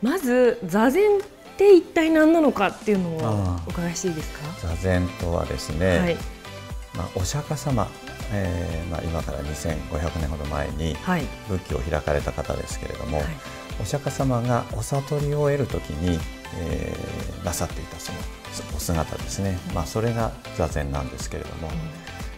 まず座禅って一体何なのかっていうのをお伺いしていいですか？ 座禅とはですね、 はい、 お釈迦様、今から2500年ほど前にはい、 仏教を開かれた方ですけれども、 はい、 お釈迦様がお悟りを得るときに、なさっていたそのお姿ですね、それが座禅なんですけれども、